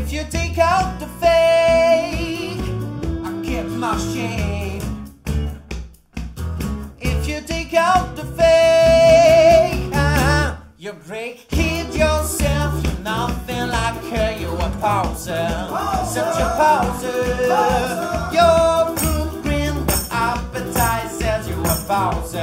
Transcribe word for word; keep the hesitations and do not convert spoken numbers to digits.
If you take out the fake, I keep my shape. If you take out the fake, uh, you break it yourself. You're nothing like her, you're a poser. Such a poser. Your footprint appetizes, you're a poser.